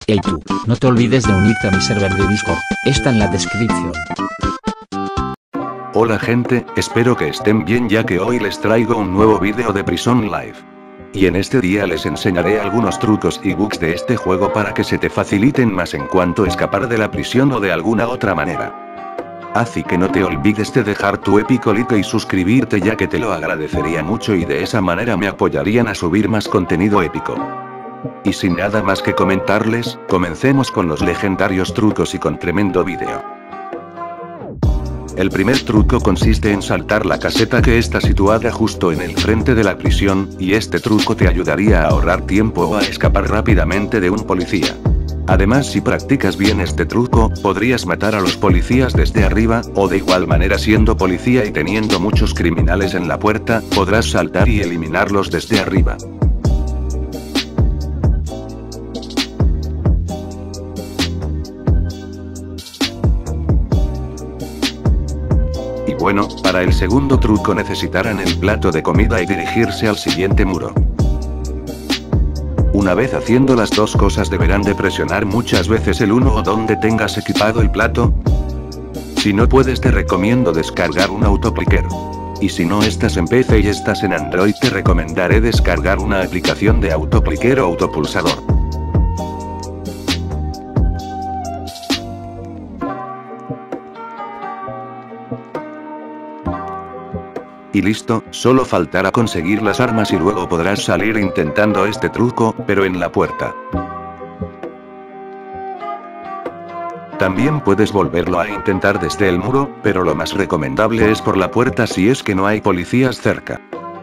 Hey tú, no te olvides de unirte a mi server de Discord, está en la descripción. Hola gente, espero que estén bien ya que hoy les traigo un nuevo vídeo de Prison Life. Y en este día les enseñaré algunos trucos y bugs de este juego para que se te faciliten más en cuanto a escapar de la prisión o de alguna otra manera. Así que no te olvides de dejar tu épico like y suscribirte ya que te lo agradecería mucho y de esa manera me apoyarían a subir más contenido épico. Y sin nada más que comentarles, comencemos con los legendarios trucos y con tremendo vídeo. El primer truco consiste en saltar la caseta que está situada justo en el frente de la prisión, y este truco te ayudaría a ahorrar tiempo o a escapar rápidamente de un policía. Además, si practicas bien este truco, podrías matar a los policías desde arriba, o de igual manera siendo policía y teniendo muchos criminales en la puerta, podrás saltar y eliminarlos desde arriba. Y bueno, para el segundo truco necesitarán el plato de comida y dirigirse al siguiente muro. Una vez haciendo las dos cosas deberán de presionar muchas veces el 1 o donde tengas equipado el plato. Si no puedes te recomiendo descargar un autoclicker. Y si no estás en PC y estás en Android te recomendaré descargar una aplicación de autoclicker o autopulsador. Y listo, solo faltará conseguir las armas y luego podrás salir intentando este truco, pero en la puerta. También puedes volverlo a intentar desde el muro, pero lo más recomendable es por la puerta si es que no hay policías cerca.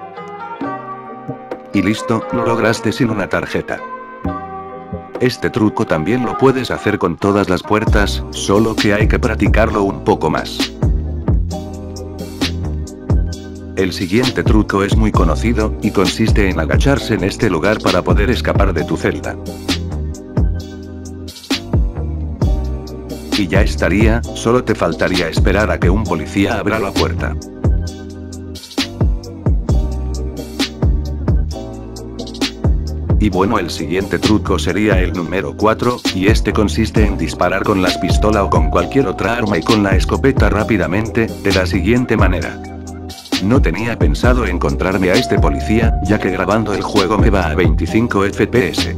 Y listo, lo lograste sin una tarjeta. Este truco también lo puedes hacer con todas las puertas, solo que hay que practicarlo un poco más. El siguiente truco es muy conocido, y consiste en agacharse en este lugar para poder escapar de tu celda. Y ya estaría, solo te faltaría esperar a que un policía abra la puerta. Y bueno, el siguiente truco sería el número 4, y este consiste en disparar con las pistolas o con cualquier otra arma y con la escopeta rápidamente, de la siguiente manera. No tenía pensado encontrarme a este policía, ya que grabando el juego me va a 25 FPS.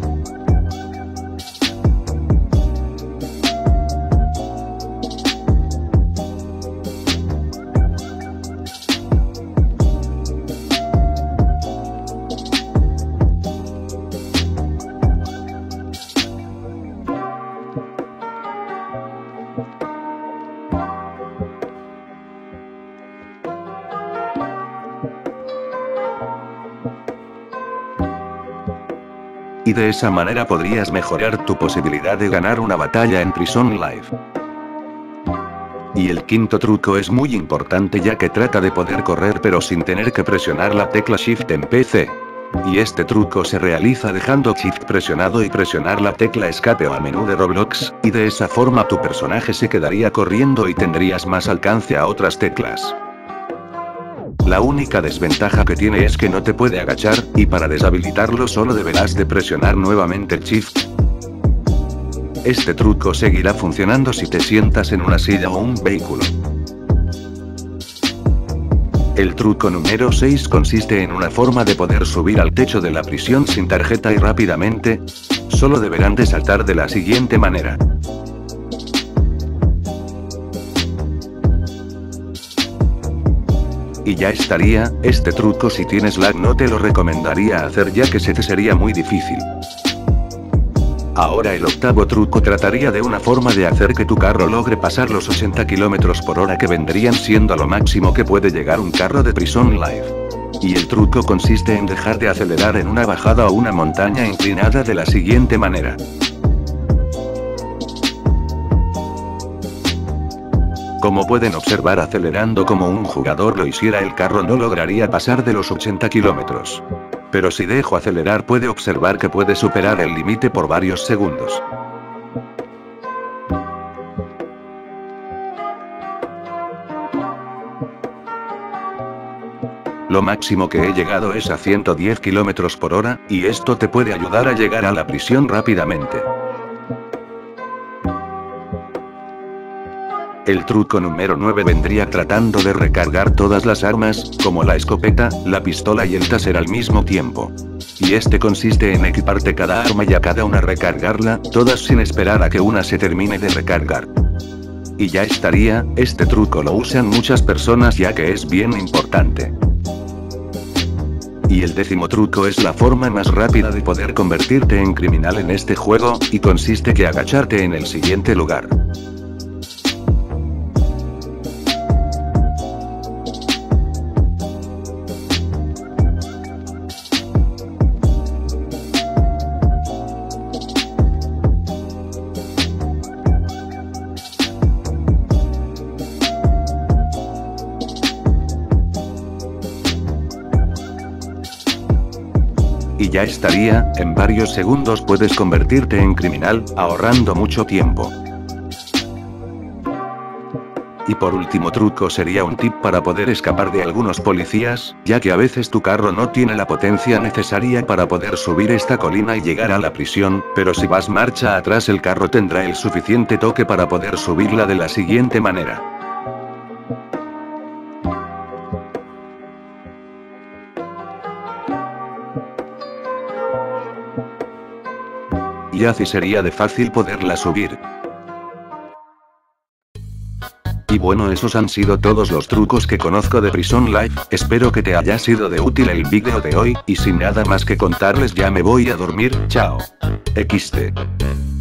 Y de esa manera podrías mejorar tu posibilidad de ganar una batalla en Prison Life. Y el quinto truco es muy importante ya que trata de poder correr pero sin tener que presionar la tecla Shift en PC. Y este truco se realiza dejando Shift presionado y presionar la tecla escape o a menú de Roblox, y de esa forma tu personaje se quedaría corriendo y tendrías más alcance a otras teclas. La única desventaja que tiene es que no te puede agachar, y para deshabilitarlo solo deberás de presionar nuevamente el Shift. Este truco seguirá funcionando si te sientas en una silla o un vehículo. El truco número 6 consiste en una forma de poder subir al techo de la prisión sin tarjeta y rápidamente. Solo deberán de saltar de la siguiente manera. Y ya estaría, este truco si tienes lag no te lo recomendaría hacer ya que se te sería muy difícil. Ahora el octavo truco trataría de una forma de hacer que tu carro logre pasar los 80 km por hora que vendrían siendo lo máximo que puede llegar un carro de Prison Life. Y el truco consiste en dejar de acelerar en una bajada o una montaña inclinada de la siguiente manera. Como pueden observar, acelerando como un jugador lo hiciera el carro no lograría pasar de los 80 km. Pero si dejo acelerar puede observar que puede superar el límite por varios segundos. Lo máximo que he llegado es a 110 km por hora, y esto te puede ayudar a llegar a la prisión rápidamente. El truco número 9 vendría tratando de recargar todas las armas, como la escopeta, la pistola y el taser al mismo tiempo. Y este consiste en equiparte cada arma y a cada una recargarla, todas sin esperar a que una se termine de recargar. Y ya estaría. Este truco lo usan muchas personas ya que es bien importante. Y el 10º truco es la forma más rápida de poder convertirte en criminal en este juego, y consiste que agacharte en el siguiente lugar. Y ya estaría. En varios segundos puedes convertirte en criminal, ahorrando mucho tiempo. Y por último truco sería un tip para poder escapar de algunos policías, ya que a veces tu carro no tiene la potencia necesaria para poder subir esta colina y llegar a la prisión, pero si vas marcha atrás el carro tendrá el suficiente toque para poder subirla de la siguiente manera. Y así sería de fácil poderla subir. Y bueno, esos han sido todos los trucos que conozco de Prison Life. Espero que te haya sido de útil el vídeo de hoy, y sin nada más que contarles ya me voy a dormir. Chao. XD.